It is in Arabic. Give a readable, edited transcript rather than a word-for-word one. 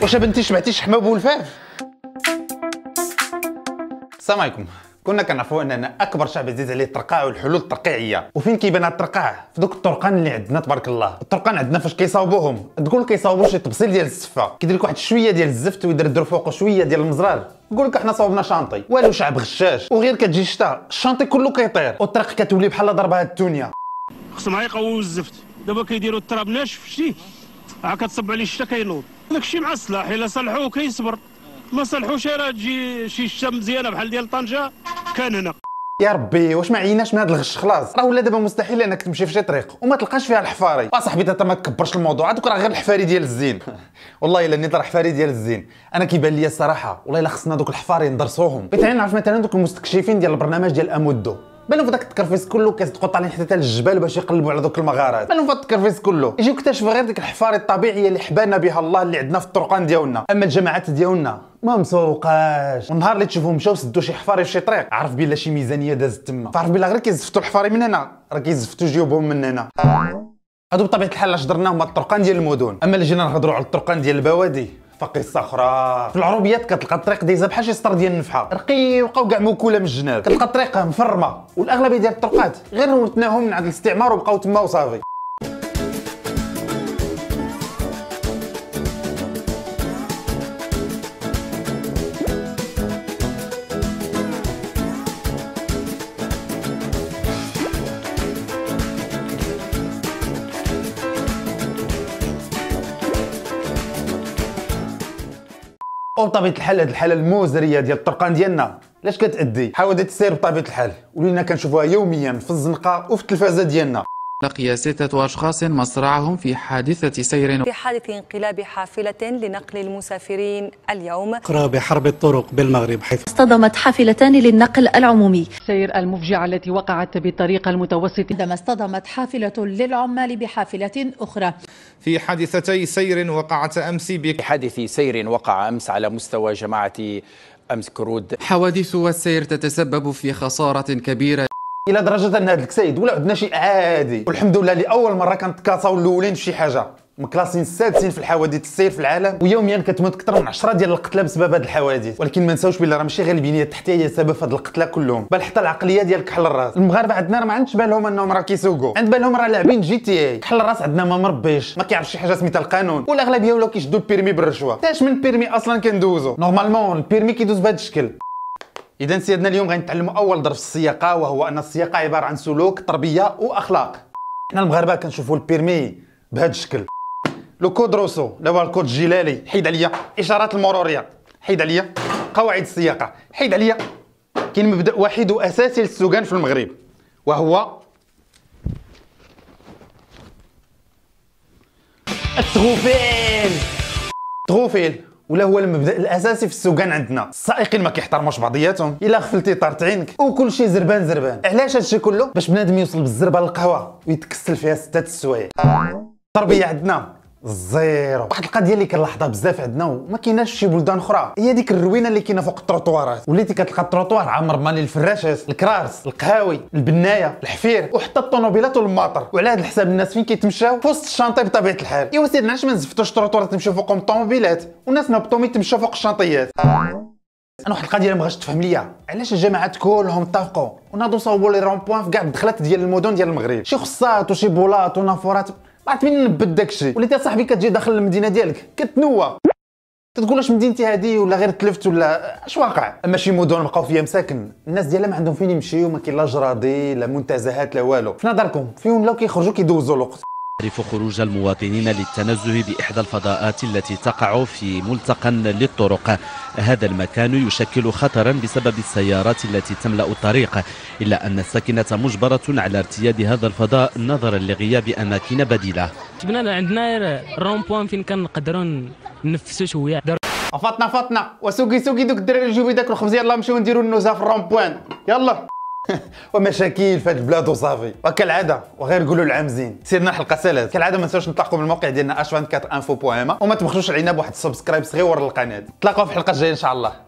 واش بنتي شبعتي شحمه بولفاف؟ السلام عليكم. كنا كنعرفوا اننا اكبر شعب عزيز عليه الترقاع والحلول الترقيعيه، وفين كيبان هاد الترقاع؟ في دوك الطرقان اللي عندنا تبارك الله. الطرقان عندنا فاش كيصاوبوهم تقول كيصاوبوا شي تبصيل ديال السفه، كيدير لك واحد شويه ديال الزفت ويدردر فوقه شويه ديال المزرار، يقول لك احنا صاوبنا شانطي. والو شعب غشاش، وغير كتجي الشتا الشانطي كله كيطير والطريق كتولي بحال ضربها الدنيا. خصهم يقويو الزفت، دابا كيديروا التراب ناشف شتي عا كتصب عليه الشتا كينوض. داكشي مع السلاح الا صلحوه كيصبر، ما صلحوش راه تجي شي شتا مزيانه بحال ديال طنجه كان هنا. يا ربي واش ما عيناش من هذا الغش؟ خلاص راه ولا دابا مستحيل انك تمشي في شي طريق وما تلقاش فيها الحفاري. صاحبي انت ما تكبرش الموضوع، هذوك راه غير الحفاري ديال الزين. والله الا نيت راه حفاري ديال الزين. انا كيبان لي الصراحه والله الا خصنا دوك الحفاري ندرسوهم. بغيت نعرف مثلا دوك المستكشفين ديال البرنامج ديال امودو، بانوا في داك التكرفيس كله كيصدقوا طالعين حتى للجبال باش يقلبوا على دوك المغارات. بانوا في التكرفيس كله يجيو يكتشفوا غير ديك الحفاري الطبيعيه اللي حبانا بها الله اللي عندنا في الطرقان ديالنا. اما الجماعات ديالنا ما مسوقاش، والنهار اللي تشوفهم مشاو سدوا شي حفاري في شي طريق عرف بلا شي ميزانيه دازت تما، فعرف بلا غير كيزفتوا الحفاري من هنا راه كيزفتوا جيوبهم من هنا. هادو بطبيعه الحال اش درناهم هاد الطرقان ديال المدن. اما اللي جينا نهضروا على الطرقان ديال البوادي فقصه اخرى. في العروبيات كتلقى الطريق دايزه بحال شي سطر ديال النفحه رقيقه وكاع موكوله من الجناب، كتلقى الطريق مفرمه، والاغلبيه ديال الطرقات غير ورثناهم من عند الاستعمار وبقاو تما وصافي. وبطبيعه الحال هذه الحاله المزريه ديال الطرقان ديالنا لاش كتادي؟ حوادث السير بطبيعه الحال ولينا كنشوفوها يوميا في الزنقه وفي التلفازه ديالنا. لقي 6 أشخاص مصرعهم في حادثة سير في حادث انقلاب حافلة لنقل المسافرين اليوم قرب حرب الطرق بالمغرب، حيث اصطدمت حافلتان للنقل العمومي. السير المفجعة التي وقعت بالطريق المتوسط عندما اصطدمت حافلة للعمال بحافلة أخرى. في حادثتي سير وقعت أمس في حادث سير وقع أمس على مستوى جماعة أمس كرود. حوادث السير تتسبب في خسارة كبيرة الى درجه ان هذا الكسيد ولا عندنا شيء عادي، والحمد لله لاول مره كنتكاصاو الاولين في شي حاجه، مكلاسين السادسين في الحوادث السير في العالم، ويوميا كتموت اكثر من 10 ديال القتلى بسبب هذه الحوادث. ولكن ما نساوش بلي راه ماشي غير البنيه التحتيه هي السبب في هذه القتلى كلهم، بل حتى العقليه ديال كحل الراس. المغاربه عندنا راه ما عندش بالهم انهم راه كيسوقوا، عند بالهم راه لاعبين جي تي اي. كحل الراس عندنا ما مربيش، ما كيعرفش شي حاجه سميتها القانون، والاغلبيه ولاو كيشدوا البيرمي بالرشوه. تاش من البيرمي اصلا كندوزو نورمالمون، البيرمي كيدوز بهذا الشكل. إذا سيادنا اليوم غنتعلموا أول درس في السياقة، وهو أن السياقة عبارة عن سلوك، تربية وأخلاق. حنا المغاربة كنشوفوا البيرمي بهذا الشكل، لو كود روسو، لا هو الكود الجلالي، حيد عليا، إشارات المرورية، حيد عليا، قواعد السياقة، حيد عليا. كاين مبدأ واحد وأساسي للسوقان في المغرب، وهو التغوفيل. التغوفيل ولا هو المبدا الاساسي في السوقان عندنا. السائقين ما كيحترموش بعضياتهم، الا غفلتي طارت عينك وكل شيء زربان زربان. علاش هادشي كله؟ باش بنادم يوصل بالزربه للقهوه ويتكسل فيها 6 السوايع. التربيه عندنا زيرو. واحد القضيه اللي كنلاحظها بزاف عندنا وما كايناش في شي بلدان اخرى، هي ديك الروينه اللي كاينه فوق التروطوارات. وليتي كتلقى التروطوار عامر مالي الفراشات، الكرارس، القهاوي، البنايه، الحفير، وحتى الطوموبيلات والماطر. وعلى هذا الحساب الناس فين كيتمشاو؟ في وسط الشانطي بطبيعه الحال. ايوا سيدنا علاش ما نزفتوش التروطوارات تمشيو فوقهم الطوموبيلات والناس نهبطوا يتمشوا فوق الشانطيات؟ انا واحد القضيه اللي ما بغاش تفهم ليا، علاش الجماعات كلهم اتفقوا وناضوا صوبوا لي رون بوين في كاع الدخلات ديال المدن ديال المغرب، شي خصات وشي بولات ونافورات. عرفت منين نبت داكشي؟ وليتي صاحبي كتجي داخل المدينه ديالك كتنوى، تتقول واش مدينتي هذه ولا غير تلفت ولا اش واقع. اما شي مدن بقاو فيها مساكن الناس ديالها ما عندهم فين يمشيو، ما كاين لا جرادي لا منتزهات لا والو. في نظركم فين ولاو كيخرجوا كيدوزوا الوقت؟ يعرف خروج المواطنين للتنزه بإحدى الفضاءات التي تقع في ملتقى للطرق. هذا المكان يشكل خطرا بسبب السيارات التي تملأ الطريق، إلا أن الساكنة مجبرة على ارتياد هذا الفضاء نظرا لغياب أماكن بديلة. جبنا عندنا رون بوين فين كنقدروا ننفسوا شويه. فاطنا وسوقي دوك الدراري اللي جيبوا ياكلوا خبز، يلاه نمشيو نديروا النزهه في الرون بوين يلا. ومشاكل في هذه البلاد وصافي، وكالعاده وغير نقولوا العام زين. سيرنا الحلقه سالات كالعاده، ما تنساوش نتلاقوا بالموقع ديالنا h24info.ma، وما تبخلوش علينا بواحد السبسكرايب صغير للقناه. نتلاقاو في الحلقه الجايه ان شاء الله.